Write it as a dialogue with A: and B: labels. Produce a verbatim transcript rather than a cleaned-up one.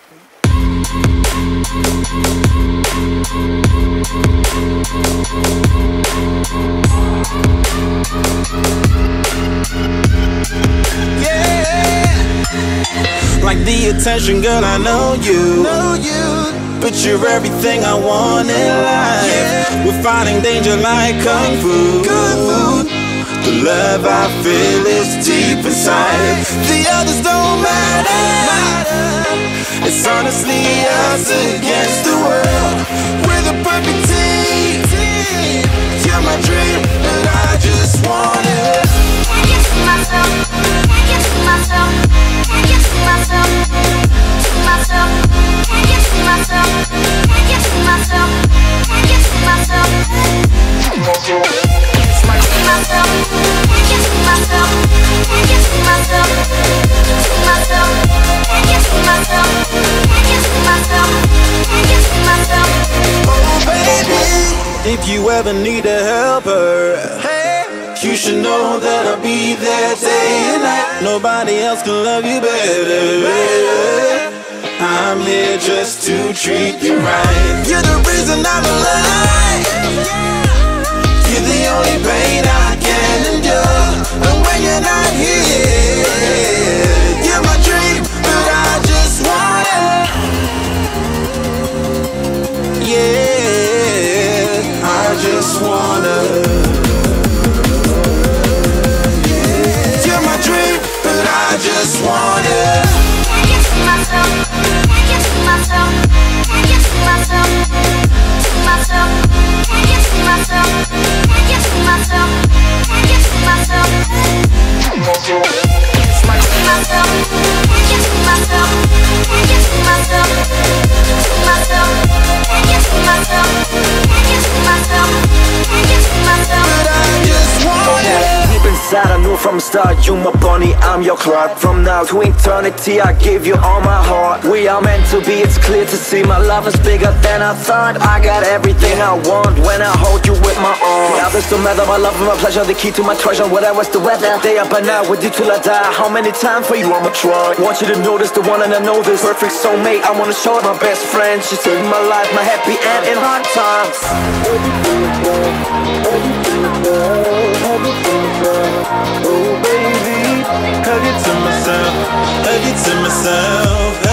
A: Yeah, like the attention, girl, I know you, know you. But you're everything I want in life. Yeah. We're fighting danger like kung fu. Kung fu. The love I feel is deep inside. The others don't matter. It's honestly us against the world. We're the perfect team. You're my dream, but I just want it.
B: Can't get to myself. Can't get to myself. Can't get to myself. To myself. Can't get to myself. Can't get to myself. Can't get to myself. To myself. Can't get to myself. Can't get to myself. To myself. Can't get to myself. Can't get to myself. Can't get to myself.
A: Oh baby, if you ever need a helper, hey, you should know that I'll be there day and night. Nobody else can love you better. I'm here just to treat you right. You're the reason I'm alive. You're the only pain I can endure. And when you're not here, you're my dream, but I just want it. Yeah, I just wanna. You're my dream, but I just want it.
B: Can't get to myself. Can't get to myself. Can't get to myself. To myself. Can't get to myself. Can't get to myself. Can't get to myself. To myself. Can't get to myself. Can't get to myself. To myself. Can't get to myself. Can't get to myself. Can't get to myself.
A: But I just want it.
C: Deep inside I knew from the start, you my bunny, I'm your Clark. From now to eternity I give you all my heart. We are meant to be, it's clear to see. My love is bigger than I thought. I got everything I want when I hold you with my arms. The others don't matter, my love and my pleasure, the key to my treasure. Whatever's the weather, day up and out with you till I die. How many times for you I'ma try? Want you to notice the one and I know this. Perfect soulmate, I wanna show it. My best friend, she saved my life, my happy end in hard times.
A: Oh baby, hug it to myself, hug it to myself.